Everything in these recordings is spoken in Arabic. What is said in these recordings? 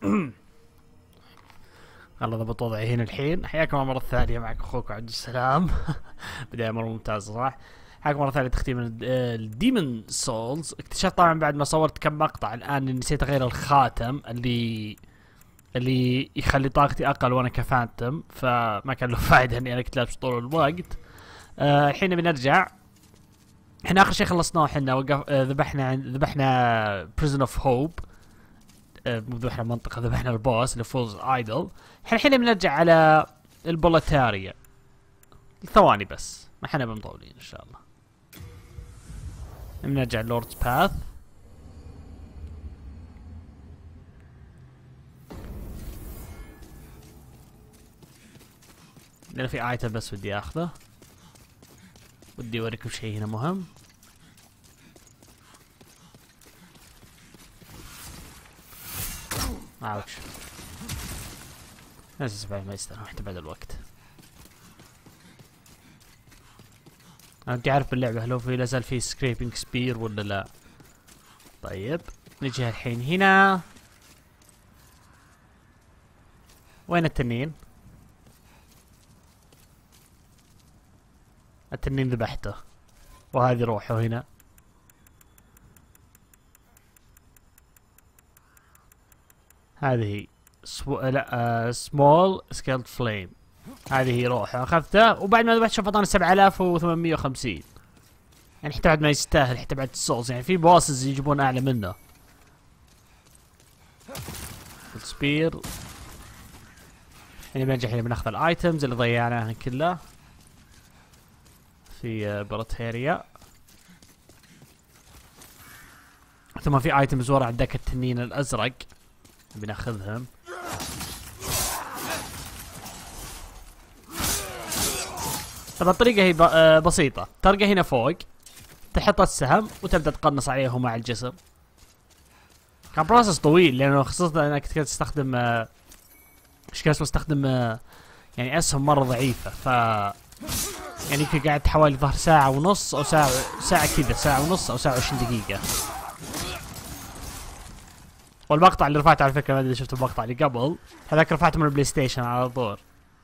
الله ضبط وضعي هنا الحين. حياكم مرة ثانية، معك اخوك عبد السلام. بداية مرة ممتازة صراحة. حياكم مرة ثانية تختيم الديمون سولز. اكتشفت طبعا بعد ما صورت كم مقطع الان نسيت اغير الخاتم اللي يخلي طاقتي اقل وانا كفانتم، فما كان له فائدة اني انا كنت لابس طول الوقت. الحين بنرجع. احنا اخر شيء خلصناه، احنا ذبحنا بريزن اوف هوب. مو ذبحنا منطقة، ذبحنا البوس اللي فولز ايدل. الحين بنرجع على البولاتاريا. ثواني بس، ما احنا بمطولين ان شاء الله. بنرجع لوردز باث. لأن في ايتم بس بدي اخذه. ودي اوريكم شيء هنا مهم. اوتش. ناس بعد ما يستاهل حتى بعد الوقت. انا بدي اعرف باللعبة هل هو في لازال في سكريبنج سبير ولا لا. طيب نجي الحين هنا. وين التنين؟ التنين ذبحته، وهذه روحه هنا. هذه سمول سكيلد فليم. هذه هي روحه، اخذته وبعد ما ذبحت شوف اعطاني 7850. يعني حتى بعد ما يستاهل، حتى بعد السولز. يعني في بوسز يجيبون اعلى منه. السبير. يعني بنرجع هنا بناخذ الايتمز اللي ضيعناها كلها في براتيريا. ثم في ايتمز ورا عندك التنين الازرق بناخذهم. طبعا الطريقة هي بسيطة. ترقى هنا فوق، تحط السهم وتبدأ تقنص عليه مع الجسر. كان بروسس طويل، لأنه خصوصا انك تستخدم ايش كان اسمه، استخدم يعني اسهم مرة ضعيفة. ف يعني كنت قاعد حوالي ظهر ساعة ونص او ساعة كذا، ساعة ونص او ساعة 20 دقيقة. والمقطع اللي رفعته على فكرة، ما ادري شفتوا المقطع اللي قبل هذاك، رفعته من البلاي ستيشن على طول.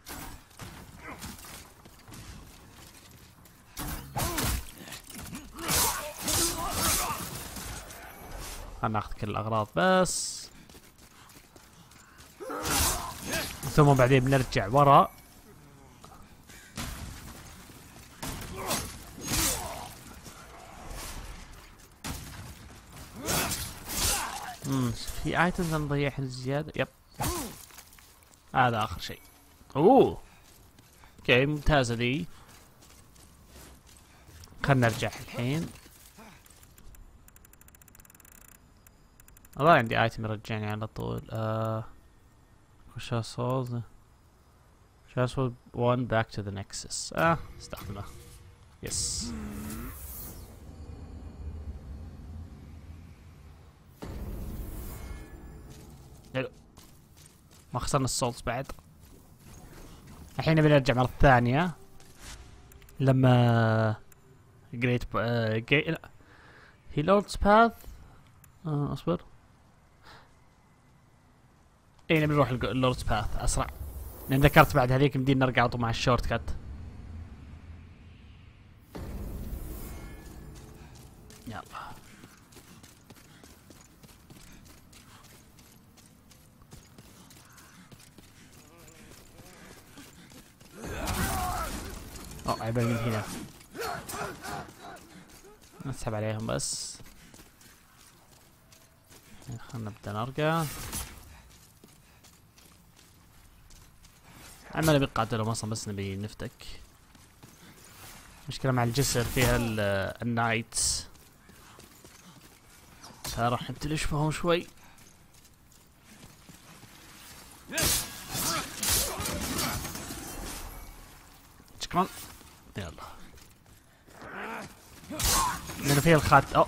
ناخذ كل الاغراض بس، ثم بعدين بنرجع ورا. في ايتمز انا مضيعها زيادة. يب، هذا اخر شيء. اوه اوكي، ممتازة ذي. خلنا نرجع الحين. والله عندي ايتم يرجعني على طول. وش سولز شاسول 1 باك تو ذا نكسس. استخدمه. يس. حلو، ما خسرنا السولز بعد. الحين بنرجع مرة ثانية لما جريت لا، هي لوردز باث. اصبر. اي نبي نروح اللوردز باث اسرع، لان ذكرت بعد هذيك مدينا نرجع على طول مع الشورت كات. يلا. عيب من هنا. نسحب عليهم بس. خلنا نبدا نرجع. ما نبي نقاتلهم اصلا، بس نبي نفتك. مشكلة مع الجسر فيها النايتس، فراح نبتلش فيهم شوي. شكرا. يلا. لأنه فيها الخات.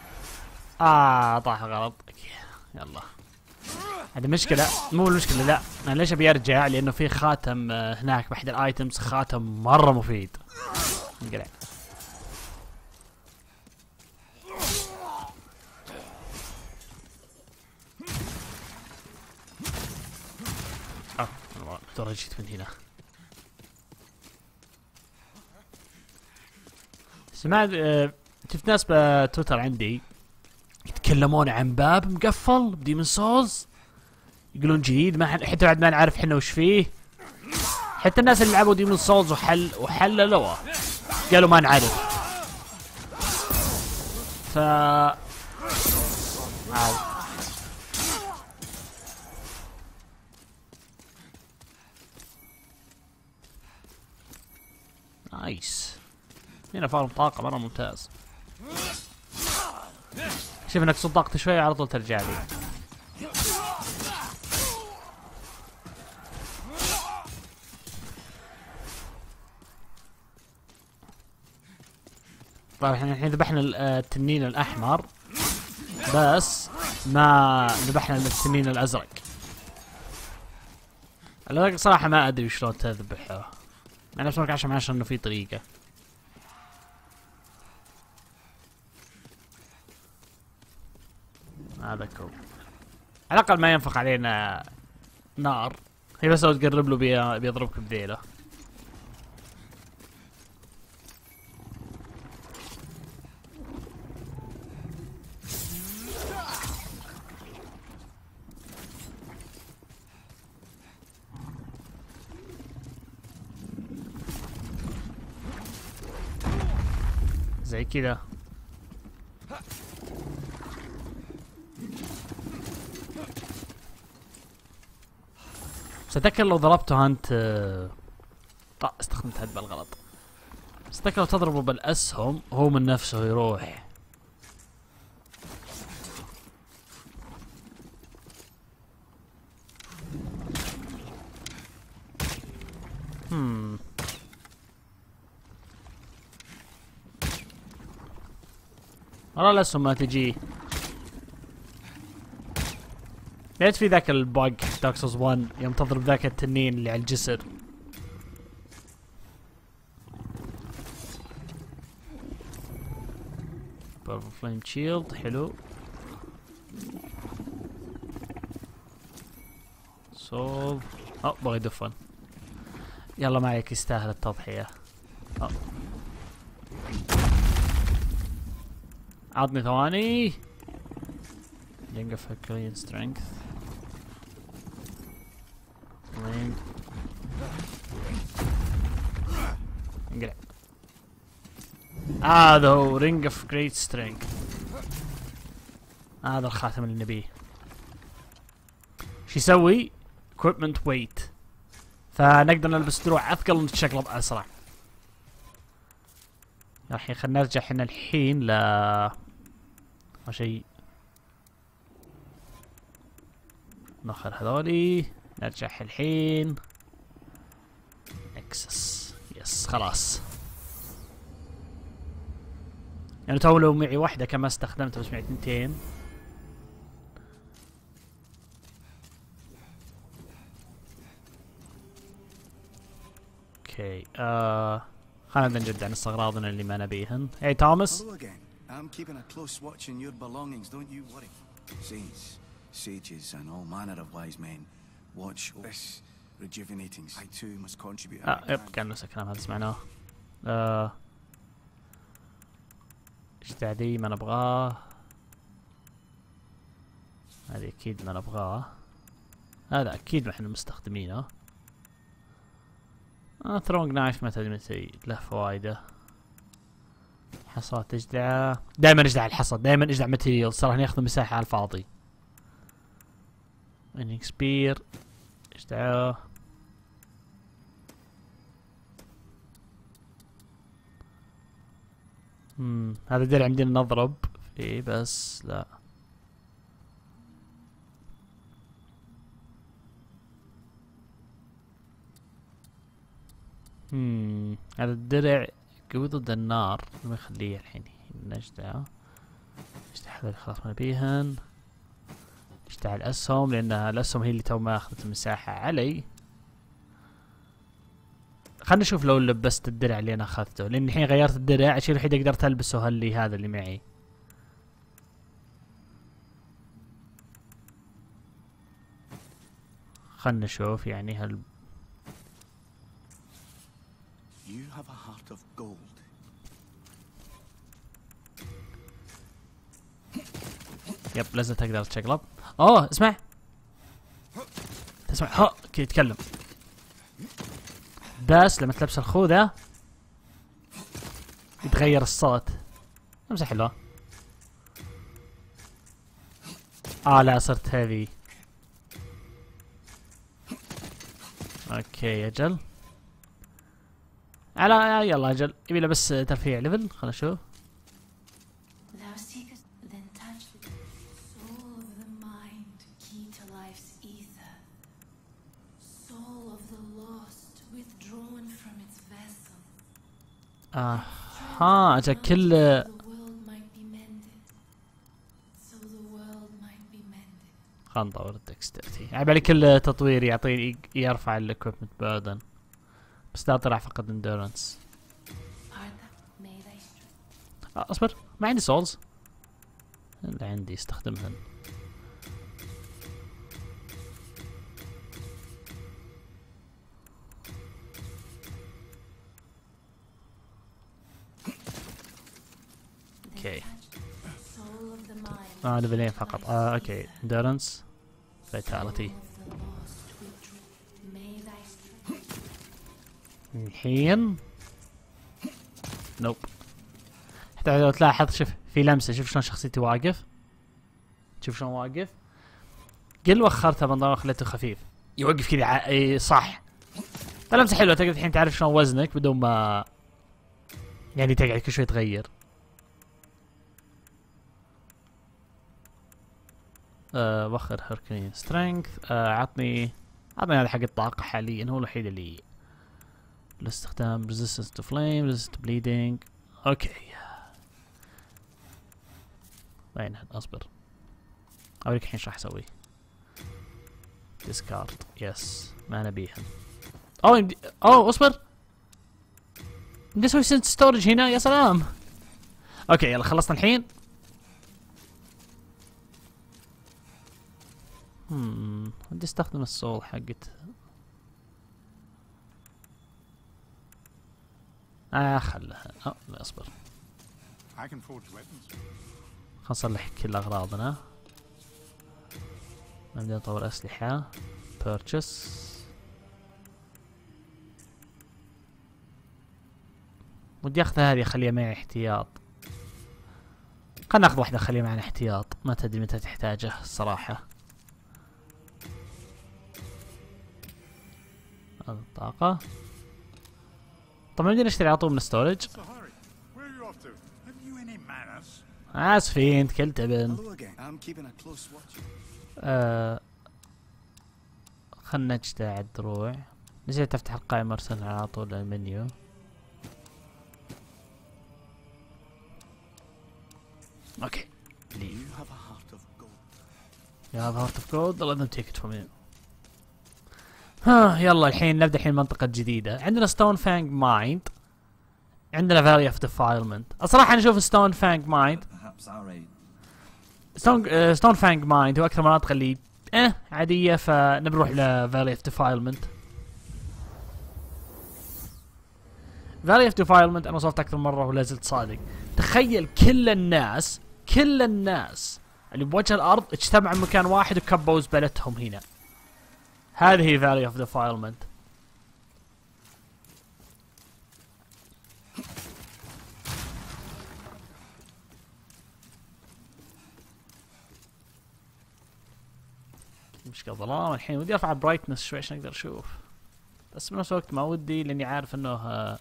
طاح غلط. يلا. هذه مشكلة، مو المشكلة، لا انا ليش ابي ارجع؟ لانه في خاتم هناك بحد الايتمز، خاتم مرة مفيد. انقلع. ترى جيت من هنا. سمعت شفت ناس بتويتر عندي يتكلمون عن باب مقفل بديمون سولز، يقولون جديد ما حتى بعد ما نعرف احنا وش فيه. حتى الناس اللي لعبوا ديمون سولز وحللوه قالوا ما نعرف. ف نايس. هنا فارم طاقة مرة ممتاز. شوف انك تصد طاقتي شوية على طول ترجع لي. طيب احنا الحين ذبحنا التنين الاحمر بس ما ذبحنا التنين الازرق. الازرق صراحة ما ادري شلون تذبحه. انا بسمعك عشان انه في طريقة. هذا كول. على الاقل ما ينفخ علينا نار. هي بس لو تقرب له بيضربك بذيله. زي كذا. بس اتذكر لو ضربته انت استخدمت هد بالغلط. بس اتذكر لو تضربه بالاسهم هو من نفسه يروح. والله الاسهم ما تجي. ليش في ذاك الباج دارك سولز 1 يوم تضرب ذاك التنين اللي على الجسر. بارفل فليم شيلد حلو. سولف. بغى يدفن. يلا ما عليك يستاهل التضحية. عطني ثواني. Ring of Herculean Strength. Ring. انقلع. هذا هو Ring of Great Strength. هذا الخاتم اللي نبيه. شو يسوي؟ Equipment Weight. فنقدر نلبس دروع اثقل ونتشقلب اسرع. الحين خلينا نرجع احنا الحين ما شيء. ناخذ هذولي نرجع الحين. اكسس يس خلاص. يعني تو لو معي واحدة كان ما استخدمتها بس معي اثنتين. اوكي خلينا نجد عن اغراضنا اللي ما نبيهن. هاي توماس. I'm keeping a close watch on your belongings, don't you worry. Saints, sages, and all manner of wise men watch this rejuvenating. I too must contribute. يب كان نفس الكلام هذا سمعناه. ايش ذي ما نبغاه. هذه اكيد ما نبغاه. هذا اكيد ما احنا مستخدمينه. ثرونج نايف ما تدري متى له فوايده. حصى تجدع. دائما اجدع الحصى. دائما اجدع ماتيريال. صراحة ياخذ مساحة على الفاضي. انيك سبير اجدعه. هذا درع عندنا نضرب فيه بس لا. هذا الدرع قوي ضد النار. ما يخليه الحين نجدعه. نجدع هذول خلاص ما نبيهن. نجدع الاسهم لان الاسهم هي اللي تو ما اخذت المساحة علي. خلنا نشوف لو لبست الدرع اللي انا اخذته لان الحين غيرت الدرع. الشيء الوحيد قدرت البسه هذا اللي معي. خلنا نشوف يعني هل have a heart of gold. يب لازم تقدر تشقلب. اوه اسمع تسمع ها كي يتكلم، بس لما تلبس الخوذة يتغير الصوت. امسح حلوة. لا صرت هذي. اوكي اجل على يلا اجل يبي له بس ترفيع ليفل. خلنا نشوف. Thou seekest, then touch the soul of the mind, key to life's ether. Soul of the lost, withdrawn from its vessel. اجل كل The world might be mended. So the world might be mended. خلنا نطور الدكسترتي. على كل تطوير يعطيني يرفع الاكويبمنت بيردن، بس لا طلع فقط اندورنس. Arda, may thy strength. اصبر ما عندي سولز. اللي عندي استخدمهن. اوكي Soul of the mind. ليفلين فقط. اوكي اندورنس فيتاليتي. Of the lost, withdraw. May thy strength. الحين نوب. حتى لو تلاحظ شوف في لمسه، شوف شلون شخصيتي واقف، شوف شلون واقف. قل وخرته بنظام خليته خفيف يوقف كذا صح. فلمسه حلوه، تقدر الحين تعرف شلون وزنك بدون ما يعني تقعد كل شوي تغير. وخر هيركلين سترينث. عطني هذا حق الطاقه حاليا، هو الوحيد اللي الاستخدام. resistance to flame, resistance to bleeding. اوكي وين اصبر اوريك الحين شو راح اسوي. discard يس ما نبيهم. اصبر بدي اسوي سنت ستورج هنا. يا سلام. اوكي يلا خلصنا الحين. بدي استخدم السول حقت. خلها. لا اصبر. خلنا نصلح كل اغراضنا. نبدأ نطور اسلحة. purchase. ودي اخذ هذه اخليها معي احتياط. خلنا ناخذ واحدة اخليها معنا احتياط، ما تدري متى تحتاجه الصراحة. هذا الطاقة. طبعا بدي نشتري على طول من الستورج. اسفين كلت ابن. Hello again. I'm keeping a close watch. خلنا نجتاع الدروع. نسيت تفتح القائمة ارسلها على طول المنيو. اوكي. You have a heart of gold. يا هارت اوف جولد لازم تيكت فروم هيم. يلا الحين نبدا الحين منطقة جديدة. عندنا ستون فانج مايند، عندنا فالي اوف ديفايلمنت. الصراحة انا اشوف ستون فانج مايند ستون فانج مايند هو اكثر مناطق اللي عادية، فنبروح لفالي اوف ديفايلمنت. فالي اوف ديفايلمنت انا وصلت اكثر مرة ولا زلت صادق. تخيل كل الناس اللي بوجه الارض اجتمعوا بمكان واحد وكبوا زبالتهم هنا. هذه هي فالي اوف ديفايلمنت. مشكلة ظلام. الحين ودي ارفع البرايتنس شوي عشان اقدر اشوف، بس بنفس الوقت ما ودي لاني عارف انه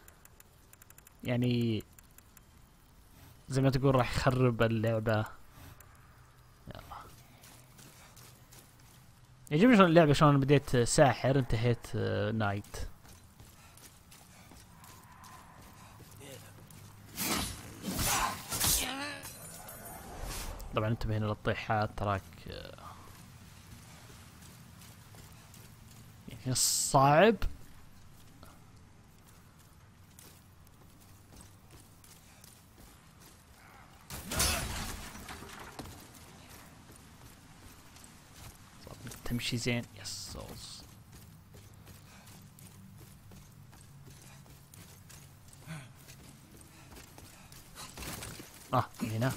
يعني زي ما تقول راح يخرب اللعبة. يلا يعجبني شلون اللعبة، شلون بديت ساحر انتهيت نايت. طبعا انتبه هنا للطيحات تراك يعني صعب. تمشي زين. يس سولز. هنا.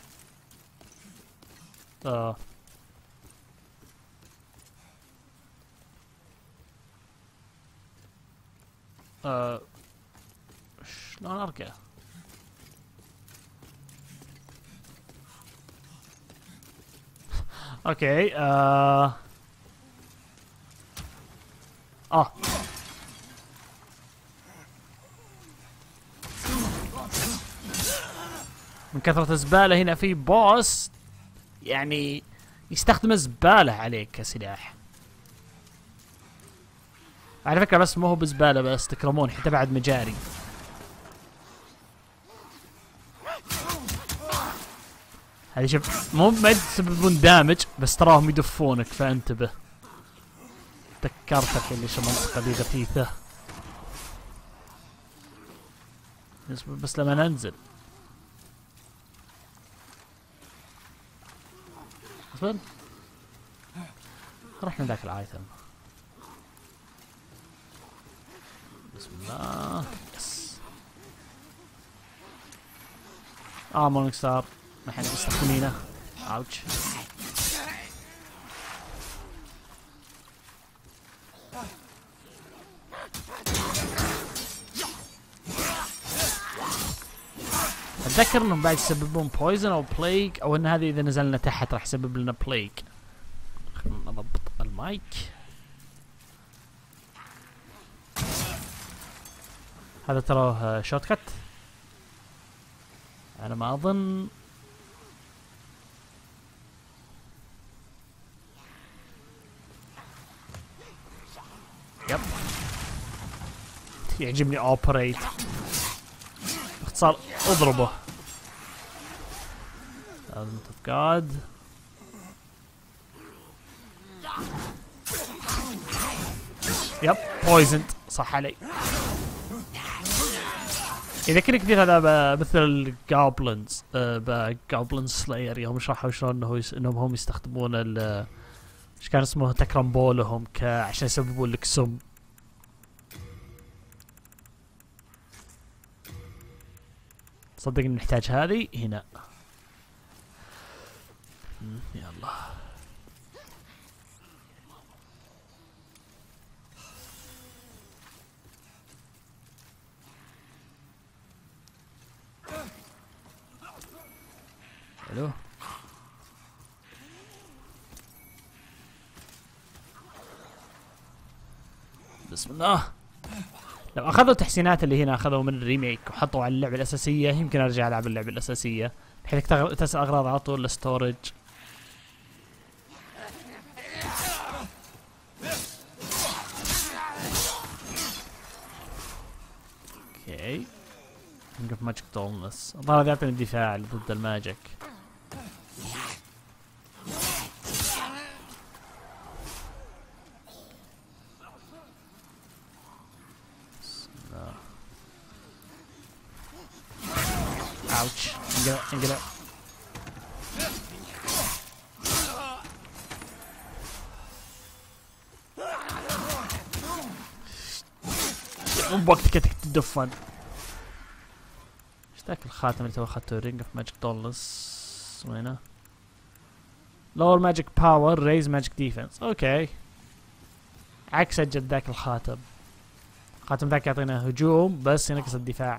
شلون ارقى؟ اوكي من كثرة الزبالة هنا في بوس يعني يستخدم الزبالة عليك كسلاح. على فكرة بس مو هو بزبالة بس، تكرمون حتى بعد مجاري. هذه شوف ما يسببون دامج بس تراهم يدفونك فانتبه. ذكرتك اللي شو المنطقة ذي غثيثة. بس لما ننزل اصبر رحنا ذاك الايتم. بسم الله. يس مورنينج ستار ما حد يستخدمينه. اوتش. اتذكر انهم بعد يسببون بويزن او بليك، او ان هذه اذا نزلنا تحت راح يسبب لنا بليك. خلينا نضبط المايك. هذا ترى شوت كت انا ما اظن. يب يعجبني اوبريت باختصار اضربه. لازم تفقاد. يب بويزنت صح علي. يذكرني كثير هذا مثل الجوبلنز بجوبلن سلاير يوم شرحوا شلون انهم هم يستخدمون ايش كان اسمه تكرمبولهم عشان يسببون لك سم. صدقني نحتاج هذه هنا. يلا حلو. بسم الله. لو اخذوا التحسينات اللي هنا اخذوا من الريميك وحطوا على اللعبة الاساسية يمكن ارجع العب اللعبة الاساسية بحيث تسع اغراض على طول الستورج. اوكي نقف ماجيك دولنس. الظاهر هذا يعطيني الدفاع ضد الماجيك. اوتش انقلع. مو بوقتك تدفن. ايش ذاك الخاتم اللي تو اخذته؟ رينج اوف ماجيك دولنس وينه؟ لور ماجيك باور ريز ماجيك ديفنس. اوكي عكس اجل ذاك الخاتم. الخاتم ذاك يعطينا هجوم بس ينقص الدفاع.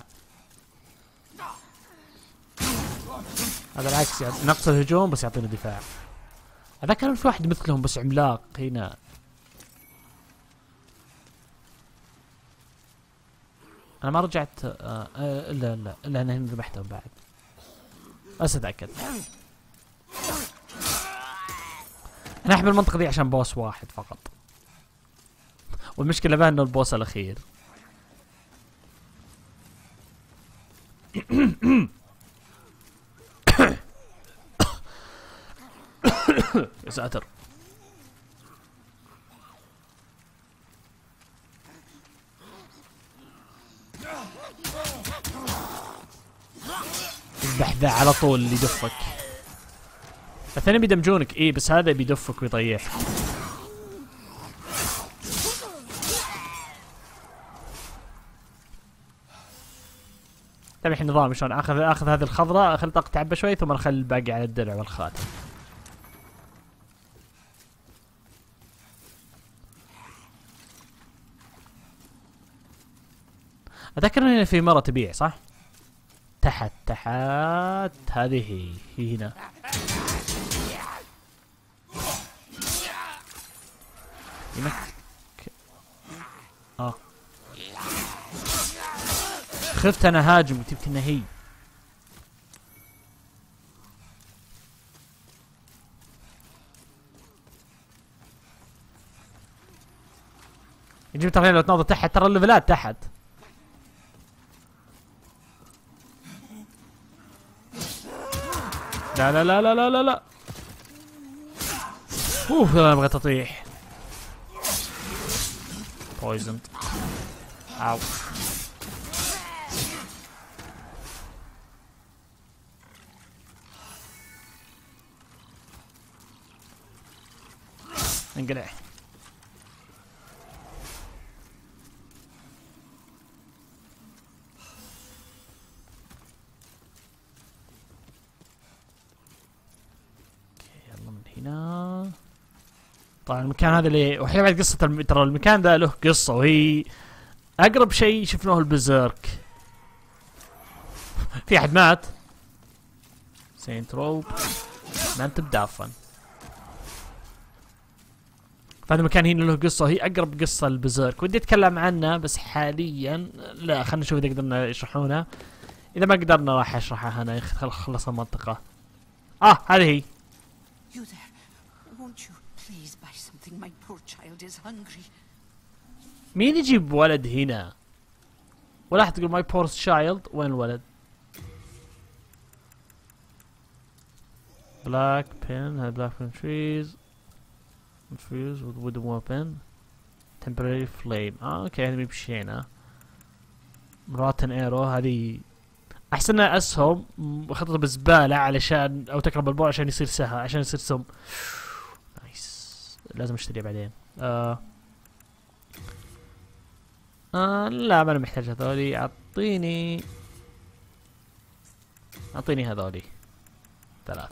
هذا العكس يعني نقص الهجوم بس يعطينا دفاع. هذا كان في واحد مثلهم بس عملاق هنا. انا ما رجعت الا انا هنا ذبحتهم بعد بس اتاكد. انا احب المنطقه دي عشان بوس واحد فقط، والمشكله بقى انه البوس الاخير. يا ساتر. يذبح ذا على طول اللي يدفك. الثاني بيدمجونك ايه بس هذا بيدفك ويطيح. طيب الحين نظام شلون اخذ هذه الخضراء، اخلي طاقة تعبى شوي ثم اخلي الباقي على الدرع والخاتم. اتذكر هنا في مرة تبيع صح؟ تحت هذه هي هنا. خفت انا هاجم قلت يمكن هي. يجب ترى لو تناظر تحت ترى الليفلات تحت. لا لا لا لا لا لا لا. اوف انا بغيت اطيح. بويزند. اوو. انقلع. يلا من هنا. طبعا المكان هذا اللي وحين بعد قصة ترى المكان ذا له قصة وهي اقرب شيء شفناه البزرك. في احد مات. سينت روب ما انت بدافن. فهذا المكان هنا له قصة وهي اقرب قصة البزرك، ودي اتكلم عنها بس حاليا لا، خلينا نشوف اذا قدرنا يشرحونها. اذا ما قدرنا راح اشرحها هنا. خلص المنطقة. هذه هي. You there? Won't you please buy something? My poor child is hungry. مين يجيب ولد هنا؟ ولا تقول ماي بور تشايلد. وين الولد؟ بلاك بين. هاي بلاك بين تريز. infused with wooden weapon. temporary flame. اوكي هذه مشينا. روتن ايرو هذه احسنها اسهم وخططها بالزبالة علشان او تكرب البول عشان يصير سها عشان يصير سم. نايس. لازم اشتريها بعدين. لا ما انا محتاج هذولي. اعطيني هذولي 3.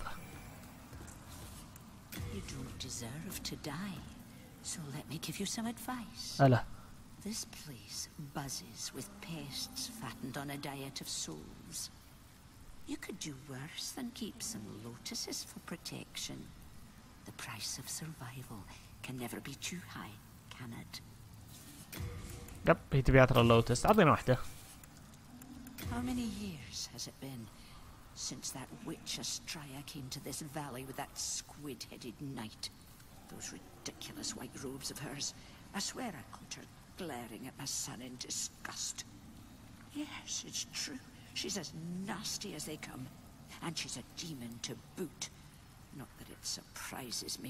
You don't deserve to die, so let me give you some advice. ألا. This place buzzes with pests fattened on a diet of souls. You could do worse than keep some lotuses for protection. The price of survival can never be too high, can it? يب هي تبي عطر اللوتس. اعطينا واحدة. How many years has it been since that witch Astraea came to this valley with that squid-headed knight? Those ridiculous white robes of hers. I swear I caught her glaring at my son in disgust. Yes, it's true. She's as nasty as they come. And she's a demon to boot. Not that it surprises me.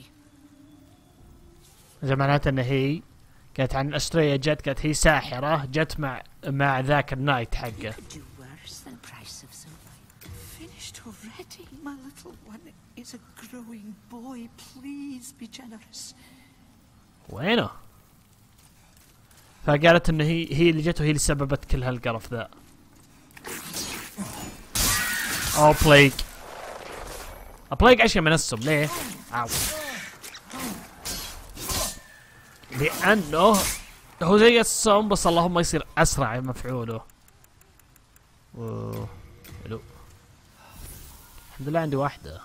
إذا معناته إن هي كانت عن أستريا جت كانت هي ساحرة جت مع ذاك النايت حقه. Do worse than price of survival. Finished already? My little one is a growing boy. Please be generous. وينه؟ فقالت إن هي اللي جت وهي اللي سببت كل هالقرف ذا. أو بليك. بليك أشياء من السم ليه؟ أو. لأنه هو زي السم بس اللهم يصير أسرع مفعوله. حلو. الحمد لله عندي واحدة.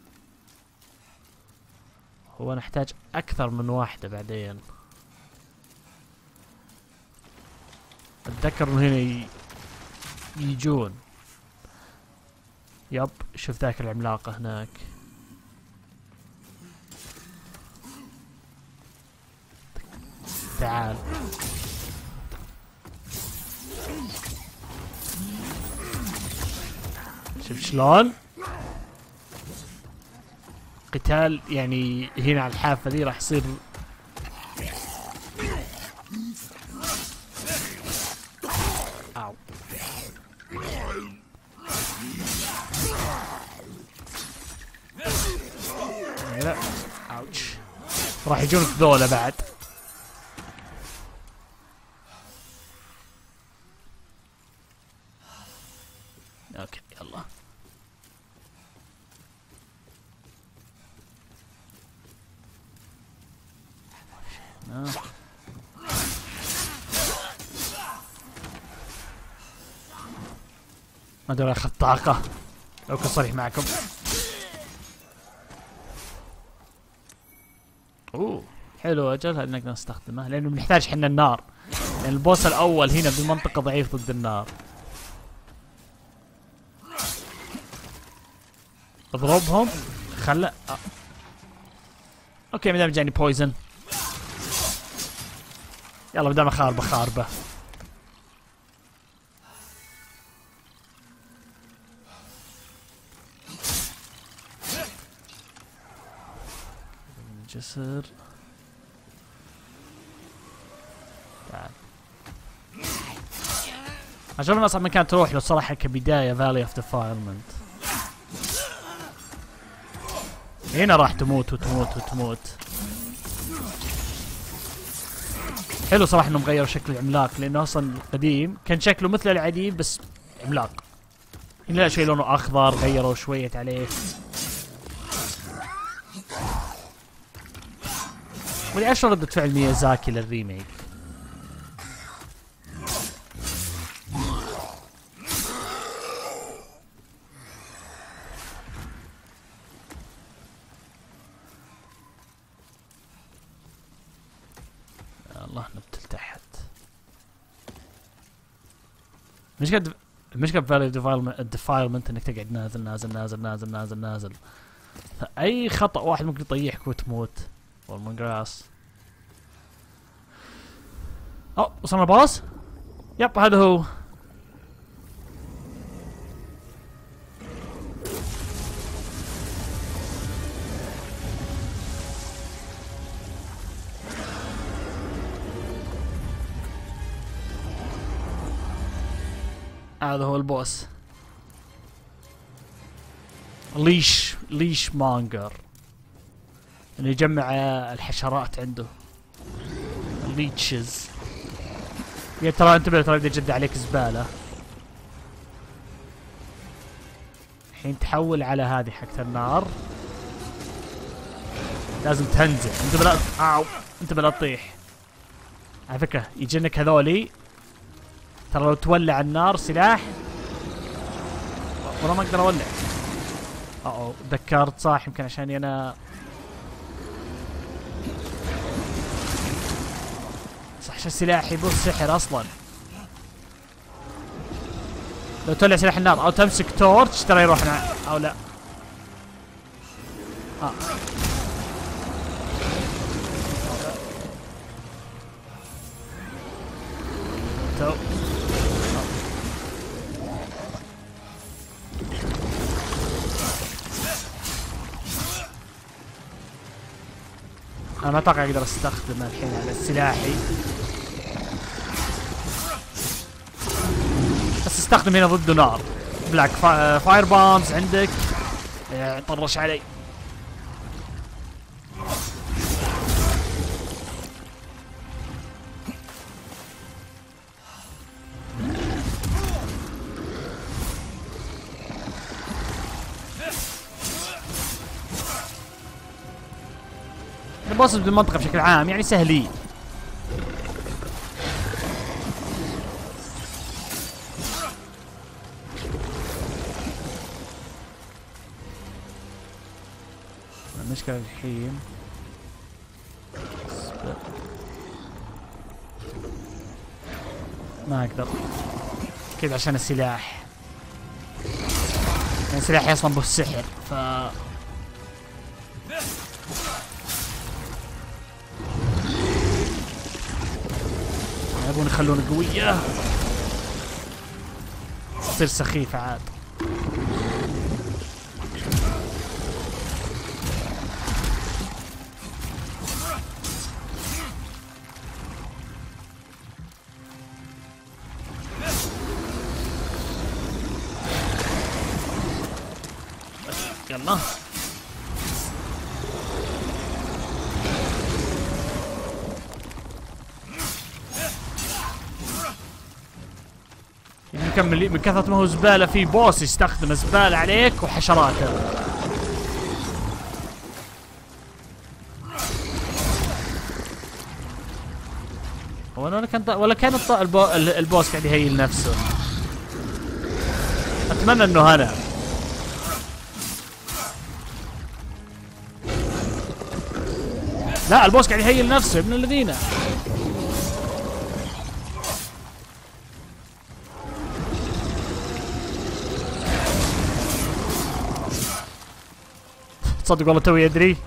هو نحتاج أكثر من واحدة بعدين. أتذكر إنه هنا يجون. يب شوف ذاك العملاقة هناك. تعال. شوف شلون قتال يعني هنا على الحافة ذي راح يصير. أو لا اوتش راح يجونك ذولا بعد. ما ادري اخذ طاقة لو كنت صريح معكم. اوه حلو اجل، هل نقدر نستخدمه لانه بنحتاج حنا النار، لان البوس الاول هنا بالمنطقة ضعيف ضد النار. اضربهم خلا اوكي مدام جاني بويزن. يلا مدام خاربة خاربة. جسر تعال. عشان اصعب مكان تروح له صراحة كبداية فالي اوف ديفايلمنت. هنا راح تموت وتموت وتموت. حلو صراحة انهم غيروا شكل العملاق، لانه اصلا القديم كان شكله مثل العديم بس عملاق. هنا لا شيء لونه اخضر، غيروا شوية عليه. ولي اشهر ردة فعل ميازاكي للريميك. الله نبتل تحت. المشكلة بفالي الديفايلمنت انك تقعد نازل نازل نازل نازل نازل نازل. فأي خطأ واحد ممكن يطيحك وتموت. والمنقراس. اوه وصلنا باص؟ يب هذا هو. هذا هو البوس. ليش مانجر انه يجمع الحشرات عنده الليتشز. يا ترى انتبه ترى يبدا يجد عليك زباله. الحين تحول على هذه حقت النار. لازم تنزل انتبه لا انتبه لا تطيح. على فكره يجينك هذولي ترى لو تولع النار سلاح. والله ما اقدر اولع. تذكرت صح يمكن عشاني انا صح عشان سلاحي بوس سحر اصلا. لو تولع سلاح النار او تمسك تورتش ترى يروح او لا. انا ما اتوقع اقدر استخدمه الحين على سلاحي، بس استخدم هنا ضده نار. بلاك فاير بامز عندك طرش علي. البوسز بالمنطقة بشكل عام يعني سهلين. المشكلة الحين ما اقدر كذا عشان السلاح، يعني سلاحي اصلا بالسحر ف يبون يخلونه قوية تصير سخيفة عاد. يلا نكمل. من كثرة ما هو زبالة في بوس يستخدم زبالة عليك وحشراته. ولا كان البوس قاعد يهيل نفسه. اتمنى انه انا. لا البوس قاعد يهيل نفسه ابن الذين. تصدق والله توي ادري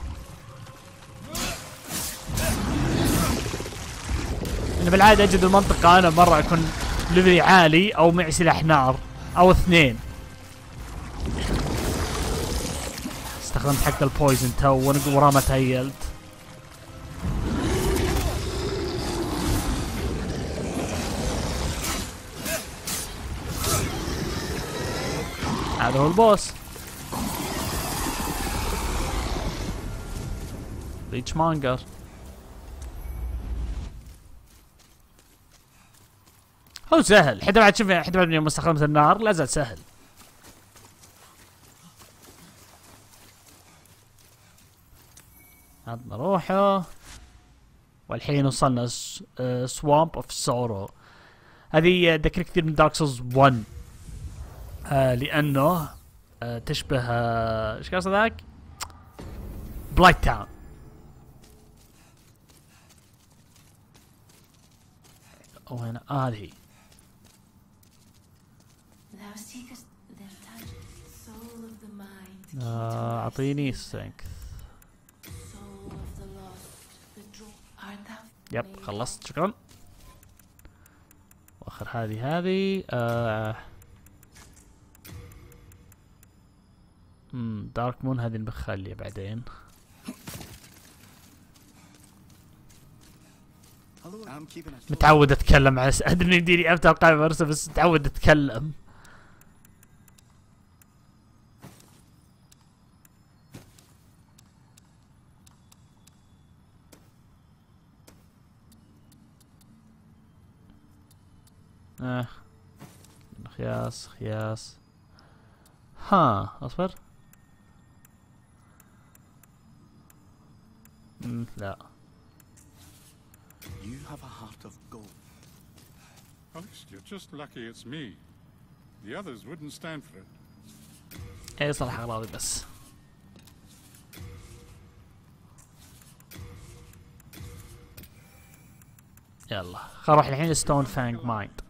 انه بالعاده اجد المنطقة انا مرة اكون ليفلي عالي او معي سلاح نار او اثنين. استخدمت حق البويزن تو ورا ما تهيلت. هذا هو البوس. ريتش مانجر. هو سهل حتى بعد شوف حتى بعد يوم استخدمت النار لا زال سهل. هذا نروحه. والحين وصلنا سوامب اوف سورو. هذه ذكر كثير من دارك سولز 1 لانه تشبه ايش قصد ذاك؟ بلايت تاون. وهنا هذه اعطيني سترينث. يب خلصت شكرا. واخر هذه دارك مون هذه بخليها بعدين. متعود اتكلم على ادري اني يديني افتح القائمة ارسل بس متعود اتكلم. خياس ها اصبر. لا. You have a heart of gold. Alex, you're just lucky it's me. The others wouldn't stand for it. اي صراحة راضي بس. يلا خل نروح الحين ستون فانج مايند.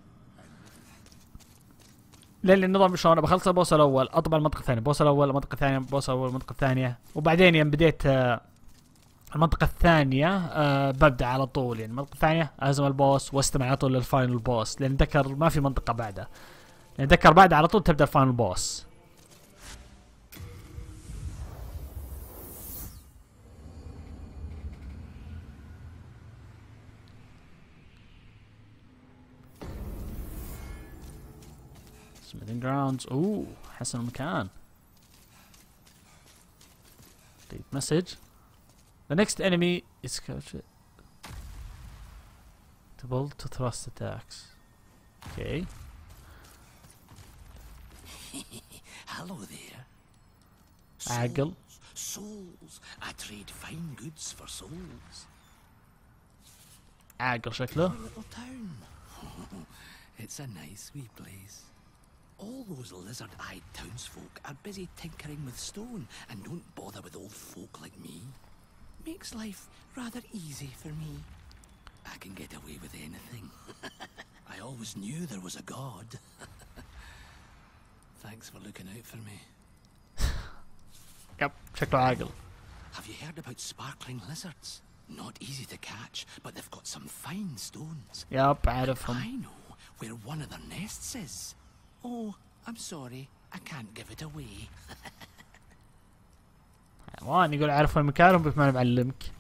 لان النظام شلون بخلص البوس الاول اطبع المنطقة الثانية، البوس الاول المنطقة الثانية، البوس الاول المنطقة الثانية، وبعدين يوم بديت المنطقة الثانية ببدأ على طول يعني المنطقة الثانية اهزم البوس واستمع على طول للفاينل بوس لان ذكر ما في منطقة بعده. لان ذكر بعده على طول تبدأ الفاينل بوس. Smithing grounds. اوه حسن المكان. Read message. The next enemy is capable to thrust attacks. Okay. Hello there. عاقل. Souls. I trade fine goods for souls. عاقل شكله. Little town. It's a nice wee place. All those lizard-eyed townsfolk are busy tinkering with stone and don't bother with old folk like me. Makes life rather easy for me. I can get away with anything. I always knew there was a god. Thanks for looking out for me. Yep, شكله عاقل. Have you heard about sparkling lizards? Not easy to catch, but they've got some fine stones. يب عارفهم. I know where one of their nests is. Oh, I'm sorry. I can't give it away. حيوان يقول عارف وين مكانهم بس ما معلمك.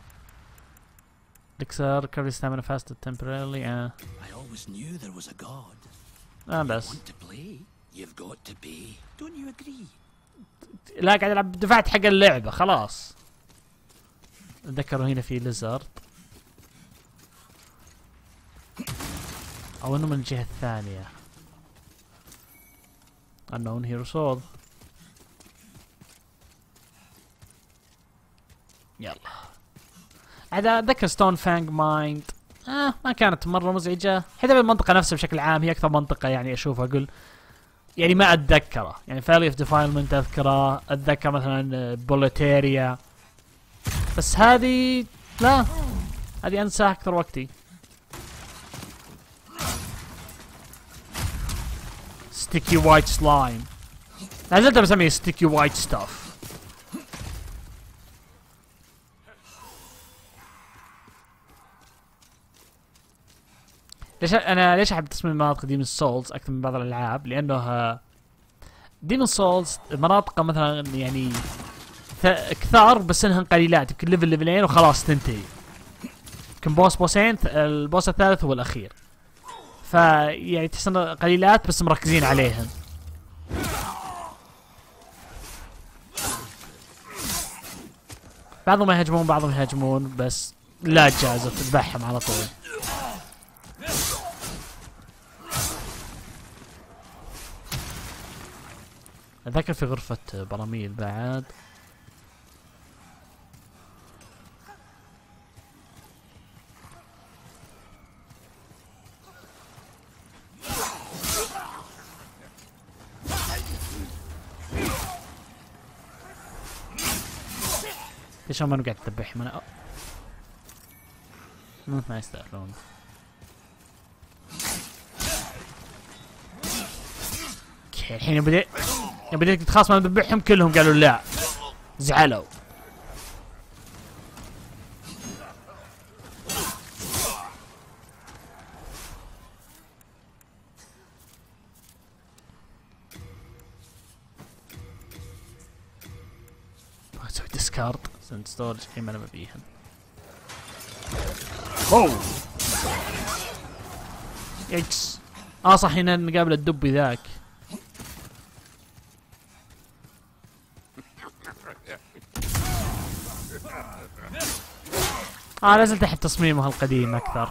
Elixir recovery stamina faster temporarily. I always knew there was a god. بس. Want to play? You've got to pay. Don't you agree? لا قاعد العب دفعت حق اللعبة خلاص. اتذكروا هنا في ليزرد. او انه من الجهة الثانية. unknown hero sword. يلا. عاد اتذكر ستون فانج مايند ما كانت مرة مزعجة، حتى بالمنطقة نفسها بشكل عام هي أكثر منطقة يعني أشوفها أقول يعني ما أتذكره، يعني فالي اوف ديفايلمنت أذكره، أتذكر مثلا بوليتيريا، بس هذه لا، هذه أنساها أكثر وقتي. ستيكي وايت سلايم، لا زلت بسميه ستيكي وايت ستاف. ليش احب تصميم مناطق ديمون سولز اكثر من بعض الالعاب؟ لانه ديمون سولز مناطق مثلا يعني كثار بس انهن قليلات، يمكن ليفلين وخلاص تنتهي. يمكن بوسين، البوس الثالث هو الاخير. يعني تحس انه قليلات بس مركزين عليهن. بعضهم يهاجمون بعضهم يهاجمون، بس لا تجازف تذبحهم على طول. اتذكر في غرفة براميل بعد. ليش ما نقعد تذبحهم انا؟ ما يستاهلون. اوكي الحين يوم بديت خلاص ما نذبحهم كلهم قالوا لا، زعلوا. اسوي ديسكارد سنت ستورج الحين ما انا ببيهن. اوه يكس. صح هنا نقابل الدبي ذاك. لازلت احب تصميمه القديم اكثر.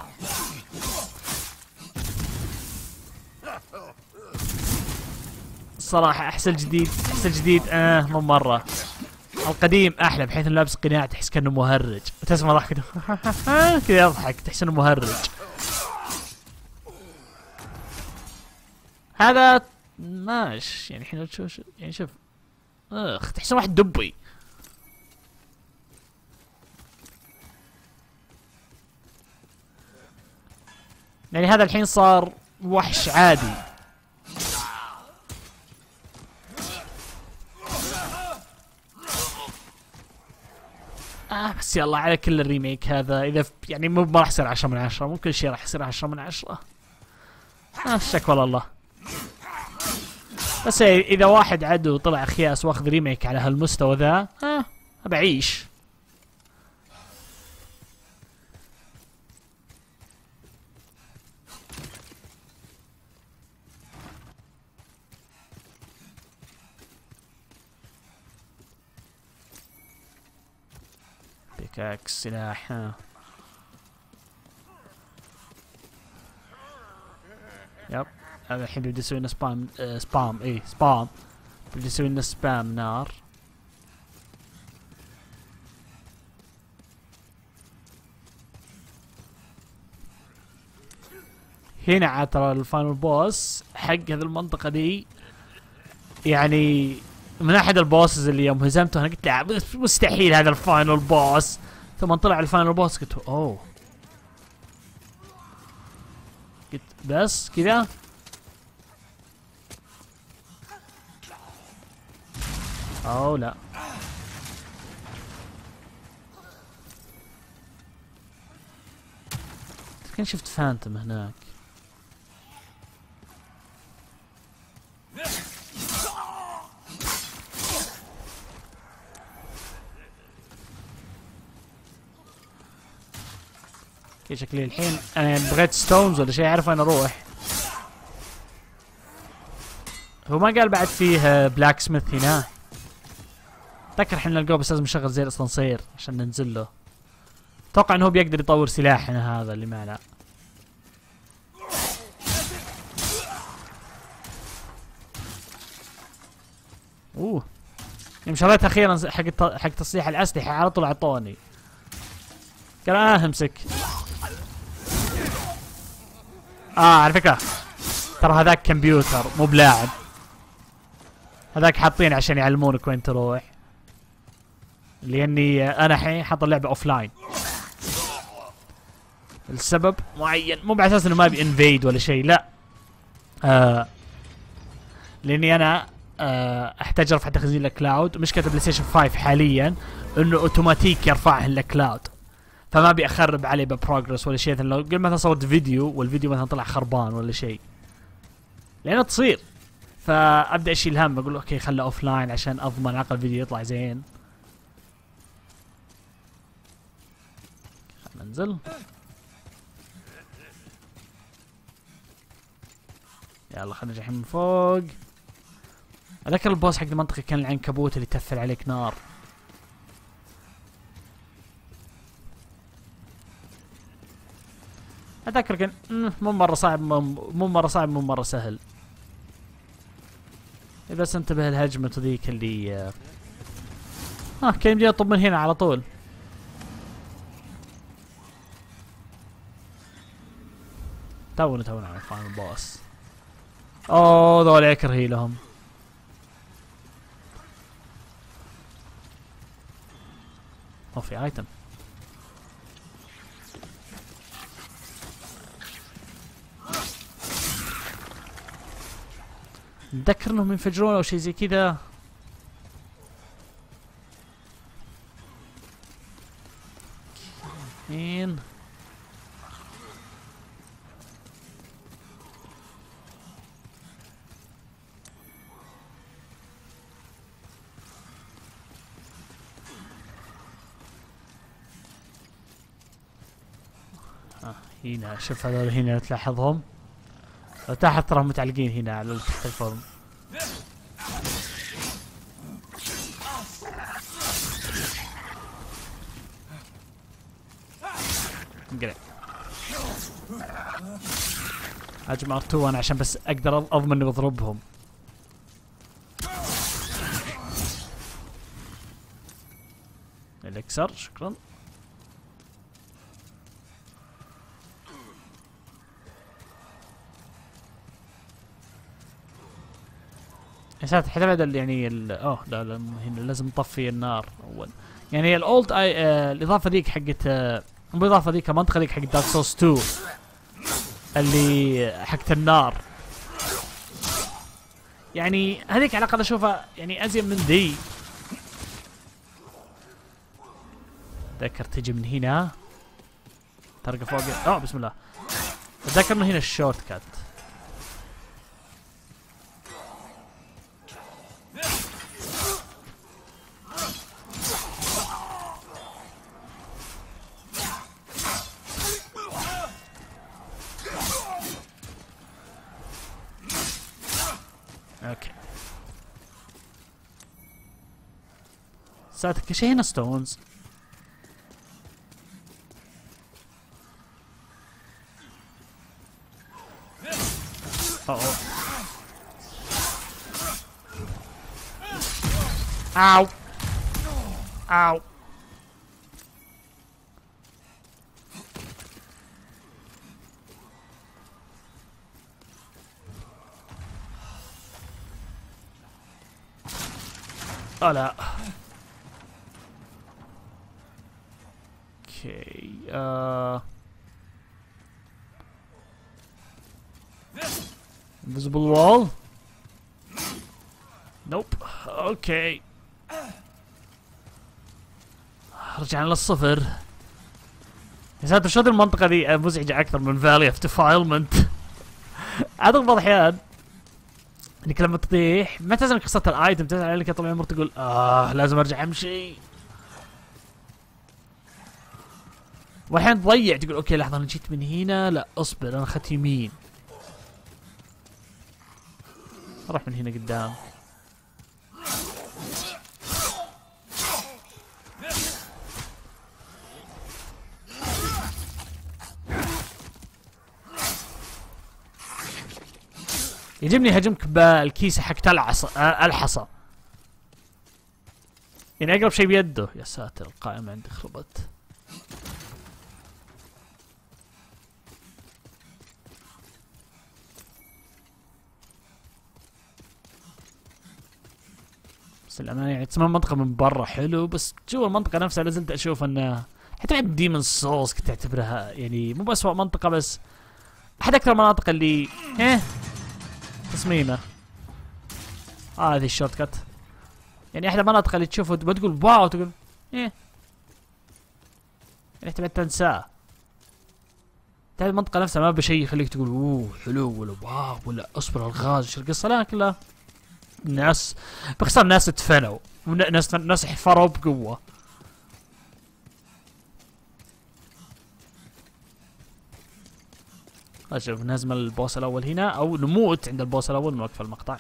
الصراحة احس الجديد مو مرة. القديم احلى بحيث انه لابس قناع تحس كانه مهرج، وتسمع ضحكته كذا يضحك تحس انه مهرج. هذا ماش يعني الحين تشوف يعني شوف تحس واحد دبي. يعني هذا الحين صار وحش عادي. بس يلا على كل الريميك هذا اذا يعني مو راح يصير 10 من 10، مو كل شيء راح يصير 10 من 10. شكوى الله. بس اذا واحد عدو طلع خياس واخذ ريميك على هالمستوى ذا بعيش. بيكاكس سلاح يب. هذا الحين بده يسوي لنا سبام سبام بده يسوي لنا سبام نار. هنا عاد ترى الفاينل بوس حق هذه المنطقة دي يعني من احد البوسز اللي يوم هزمته انا قلت لا مستحيل هذا الفاينل بوس، ثم طلع الفاينل بوس قلت اوه، قلت بس كذا. اوه لا كان شفت فانتوم هناك. شكلي الحين انا بغيت ستونز ولا شيء اعرف وين اروح. هو ما قال بعد فيه بلاك سميث هنا؟ اتذكر احنا نلقوه بس لازم نشغل زي الاسانسير عشان ننزل له. اتوقع انه هو بيقدر يطور سلاحنا هذا اللي معنا. اوه يوم شريت اخيرا حق تصليح الاسلحه على طول اعطوني قال امسك. على فكرة ترى هذاك كمبيوتر مو بلاعب، هذاك حاطين عشان يعلمونك وين تروح، لاني انا الحين حاط اللعبة اوف لاين السبب معين، مو على اساس انه ما بينفيد ولا شيء، لا لاني انا احتاج ارفع تخزين الكلاود، مشكلة بلاي ستيشن 5 حاليا انه اوتوماتيك يرفعها الكلاود، فما ابي اخرب عليه ببروجرس ولا شيء، لو قبل مثلا صورت فيديو والفيديو مثلا طلع خربان ولا شيء، لانه تصير، فابدا اشيل هم، اقول اوكي خله اوف لاين عشان اضمن عقل الفيديو يطلع زين. خلنا ننزل. يلا خلينا نجي من فوق. اذكر البوس حق المنطقة كان العنكبوت اللي تفل عليك نار. اتذكر كان مو مرة صعب، مو مرة صعب، مو مرة سهل. بس انتبه الهجمة ذيك اللي كان يمديني اطب من هنا على طول. تونا على فاينل بوس. اوه ذول اكرهي لهم. في ايتم. نتذكر انهم ينفجرون او شيء زي كذا. مين؟ هنا شوف هذول هنا تلاحظهم تحت، تراهم متعلقين هنا على تحت الفرن. انقلع. اجمع ار2 انا عشان بس اقدر اضمن اني بضربهم. اليكسر شكرا. يا ساتر حتى بعد يعني لا هنا لازم نطفي النار اول. يعني الاولد الاضافه ذيك حقت مو الاضافه ذيك، المنطقه ذيك حق دارك سورس 2 اللي حقت النار، يعني هذيك على الاقل اشوفها يعني ازين من ذي. اتذكر تجي من هنا ترقى فوق. بسم الله. اتذكر انه هنا الشورت كات. اوكي ساعتك شيء هنا ستونز. اوه اوو. لا اوكي invisible wall. نوب. اوكي رجعنا للصفر. يا ساتر شو المنطقة ذي مزعجة اكثر من فالي اوف ديفايلمنت. اعتقد بعض الاحيان انك لما تطيح ما تزعل انك خسرت الايتم، تزعل انك طول العمر تقول لازم ارجع امشي، واحيانا تضيع تقول اوكي لحظة انا جيت من هنا، لا اصبر انا اخذت يمين، اروح من هنا قدام. يجبني هجمك بالكيسة حقت الحصى، يعني اقرب شيء بيده. يا ساتر القائمة عندي خربت. بس الأمانة يعني تصميم المنطقة من برا حلو، بس جوا المنطقة نفسها لازلت أشوف أنه حتى بعد ديمون سولز كنت أعتبرها يعني مو بأسوأ منطقة، بس أحد أكثر المناطق اللي تصميمه هذه الشورت كات. يعني أحد المناطق اللي تشوفه بتقول واو، تقول يعني تبعد تنساه. تعرف المنطقة نفسها ما بشيء يخليك تقول اوه حلو ولا واو ولا اصبر الغاز ايش القصة، لا كلها ناس باختصار ناس تفنوا ناس حفروا بقوة. اشوف نهزم البوس الاول هنا او نموت عند البوس الاول نوقف المقطع.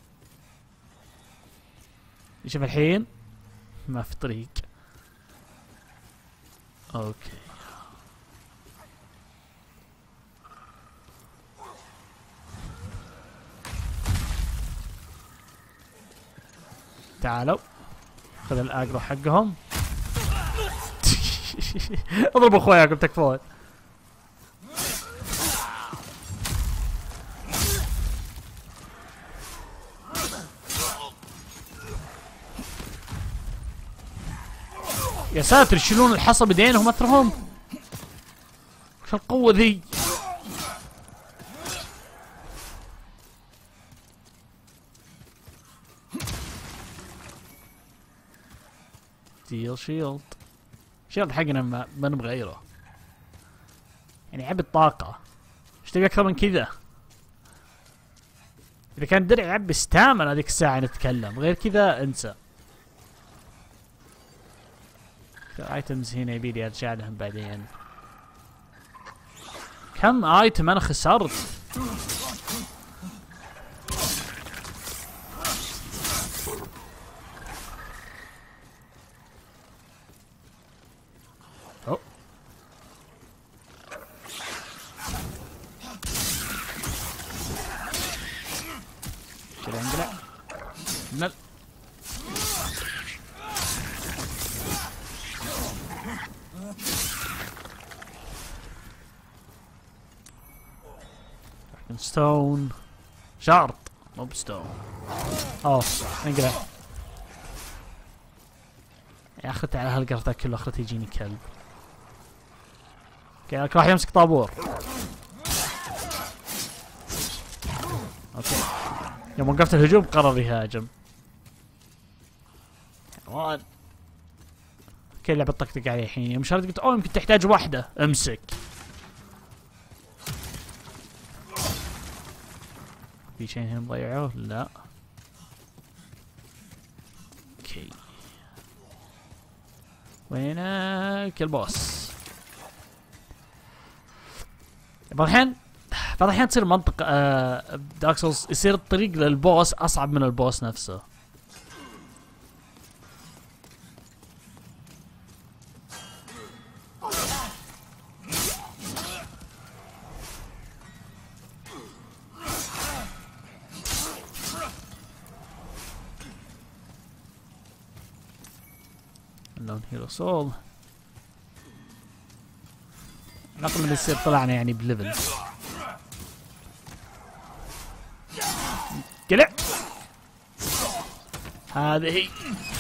شوف الحين ما في طريق. اوكي تعالوا خذ الاجرو حقهم. اضربوا اخوياكم تكفون. يا ساتر يشيلون الحصى بدينهم اثرهم. وش القوة ذي؟ ستيل شيلد. شيلد حقنا ما نبغى غيره. يعني يعبي الطاقة. ايش تبي اكثر من كذا؟ اذا كان درع يعبي ستامن هذيك الساعة نتكلم، غير كذا انسى. ايتمز هنا يبيلي ارجع لهم بعدين. كم ايتم انا خسرت. أوه. كذا انقلع نل. ستون شرط مو بستون. اوه انقلع يا اخي. على هالقرطة كله اخرتي يجيني كلب. اوكي راح يمسك طابور. اوكي يوم وقفت الهجوم قرر يهاجم. اوكي اللعبة طقطق علي الحين. يوم شريت قلت اوه يمكن تحتاج واحدة امسك. في شيء هنا مضيعه؟ لا. اوكي وينك البوس؟ بعض الحين تصير منطقة دارك سولز يصير الطريق للبوس اصعب من البوس نفسه. اللون هيرو سول نقل من يصير طلعنا يعني بليفل. قلع هذه هي.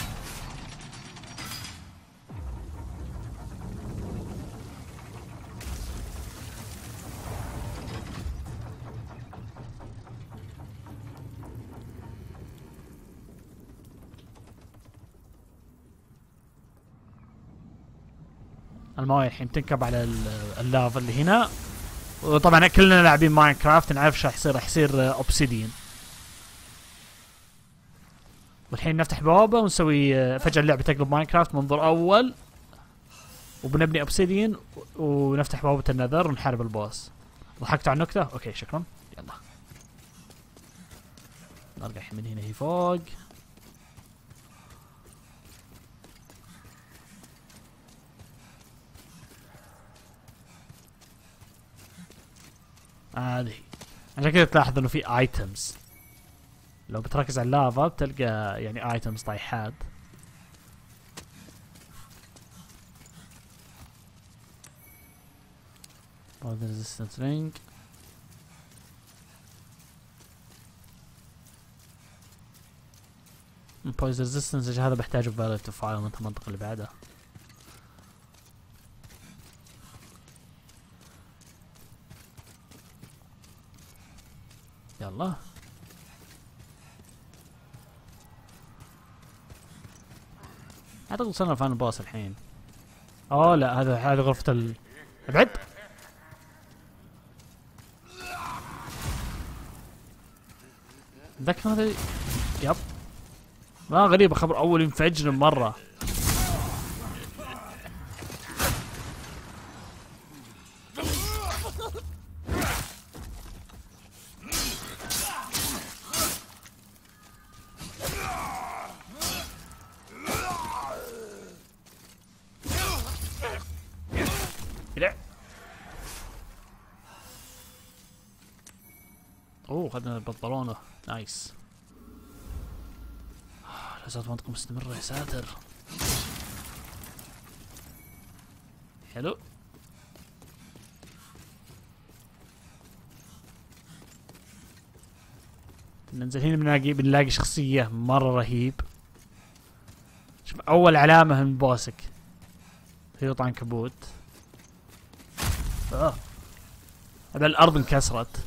المويه الحين تنكب على اللافا اللي هنا. وطبعا كلنا لاعبين ماينكرافت نعرف ايش راح يصير اوبسيديان. والحين نفتح بوابه ونسوي فجأة اللعبة تقلب ماينكرافت منظور اول وبنبني اوبسيديان ونفتح بوابة النذر ونحارب البوس. ضحكت على النكتة؟ اوكي شكرا. يلا نرجع الحين من هنا هي فوق. هذه عشان كذا تلاحظ انه في ايتمز. لو بتركز على اللافا بتلقى يعني ايتمز طايحات. resistance ring. بويز ريزيستنس هذا بحتاجه في تو فاير من المنطقة اللي بعدها. يلا اعتقد وصلنا لفان البوس الحين. اوه لا هذا غرفة ابعد. ذاك هذا يب ما غريبة خبر اول ينفجر مرة. اوه خذنا بنطلونه نايس. لا زالت منطقة مستمرة يا ساتر. حلو. ننزل هنا بنلاقي شخصية مرة رهيب. شوف أول علامة من بوسك خيوط عنكبوت. هذا الأرض انكسرت.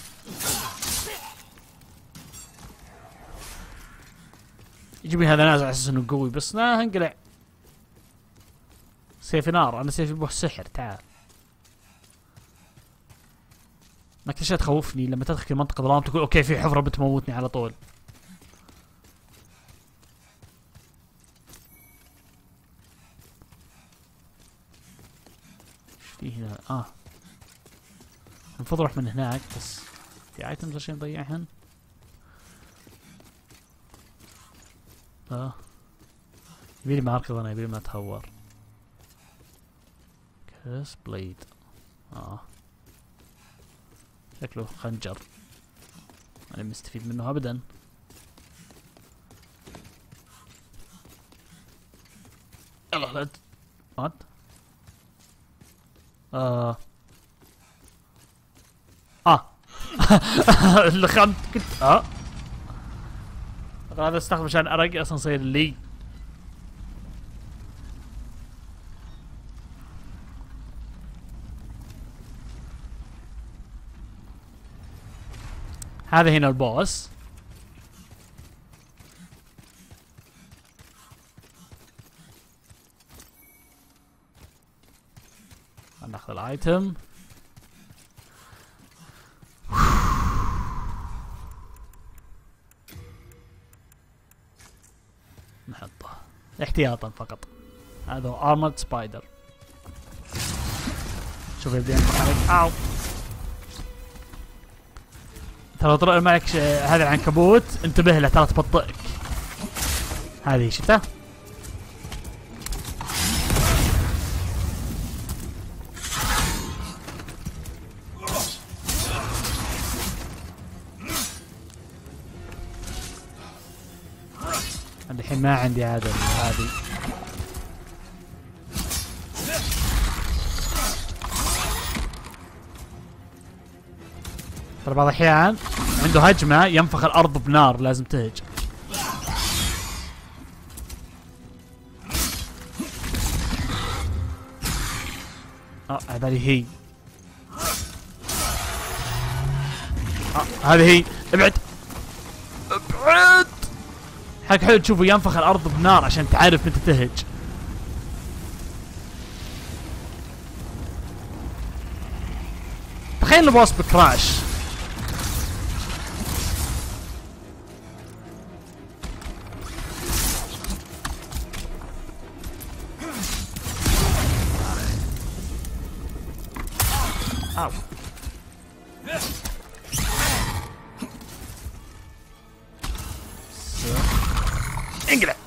يجيبني هذا نازل على اساس انه قوي بس لا انقلع. سيف نار، انا سيفي بوح سحر. تعال ما كل شيء تخوفني لما تدخل منطقة ظلام تقول اوكي في حفرة بتموتني على طول. ايش في هنا؟ المفروض اروح من هناك بس في ايتمز عشان نضيعهن. يبيلي ما اركض انا، يبيلي ما اتهور. كريس بليد شكله خنجر انا مستفيد منه ابدا. يلا لا مات. اللي خمت كنت هذا استخدم عشان ارق اصلا صير لي. هذا هنا البوس. ناخذ الايتم. نحطه احتياطا فقط. هذا هو ارمد سبايدر. شوف يبدأ ينفخ عليك. اوو ترى طلع معك هذا العنكبوت انتبه له ترى تبطئك. هذه شفته؟ الحين ما عندي عادة هذه. ترى بعض الأحيان عنده هجمة ينفخ الأرض بنار لازم تهج. هذه هي. هذه هي. ابعد ابعد. حق حلو تشوفه ينفخ الأرض بنار عشان تعرف متى تهج. تخيل البوس بكراش. أو. انقلع.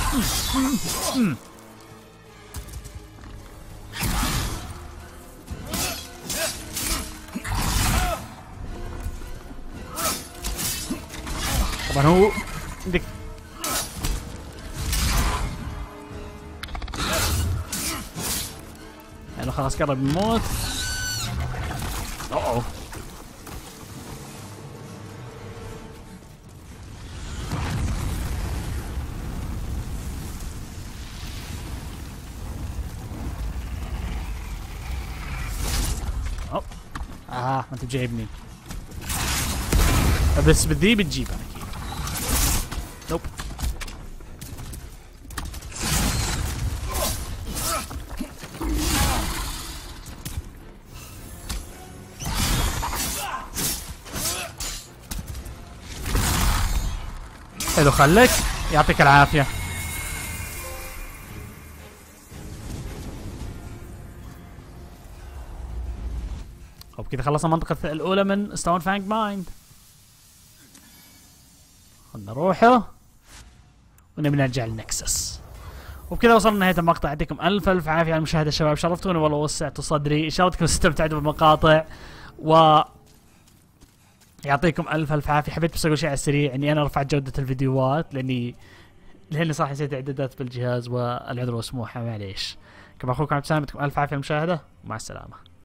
طبعا هو عندك يعني خلاص قرب يموت. اوه ما انت جايبني. بس بالذي بتجيبها اكيد. نوب. حلو خليك، يعطيك العافية. وبكذا خلصنا المنطقة الأولى من ستون فانج مايند. خلنا نروحه ونبي نرجع للنكسس. وبكذا وصلنا لنهاية المقطع. يعطيكم ألف عافية على المشاهدة شباب، شرفتوني والله وسعتوا صدري. إن شاء الله تكونوا استمتعتوا بالمقاطع يعطيكم ألف عافية. حبيت بس أقول شيء على السريع إني أنا رفعت جودة الفيديوهات لأني صراحة نسيت إعدادات بالجهاز والعذر والسموحة معليش. كما أخوكم عبد السلام، يعطيكم ألف عافية على المشاهدة ومع السلامة.